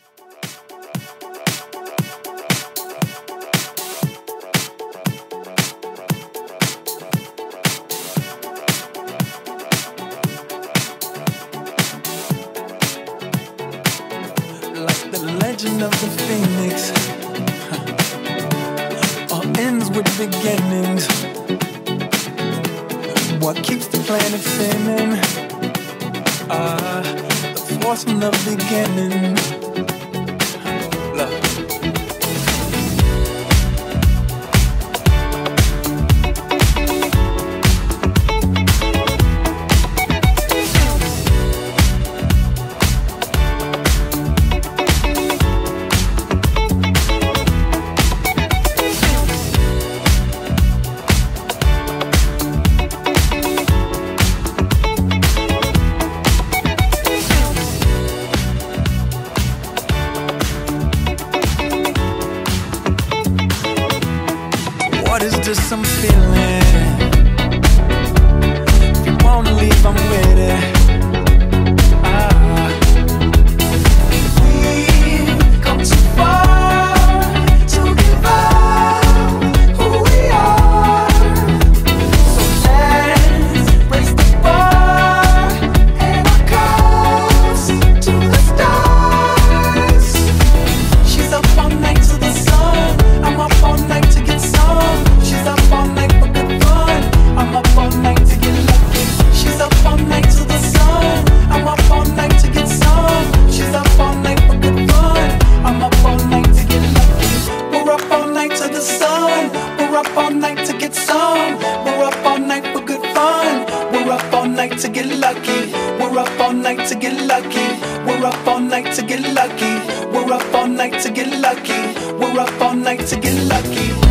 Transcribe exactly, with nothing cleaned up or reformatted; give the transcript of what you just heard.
Like the legend of the phoenix, huh. All ends with beginnings. What keeps the planet spinning? Ah, the force from the beginning. Look. What is this I'm feeling? If you wanna leave, I'm with it. Ah. We've come too far to give up who we are. So let's raise the bar and our cups to the stars. She's up all night to the sun, I'm up all night to get some. She's up all night for good fun, I'm up all night to get lucky. She's up all night to the sun, I'm up all night to get some. She's up all night for good fun, I'm up all night to get lucky. We're up all night to the sun, we're up all night to get some. We're up all night for good fun, we're up all night to get lucky. We're up all night to get lucky. We're up all night to get lucky. We're up all night to get lucky. We're up all night to get lucky.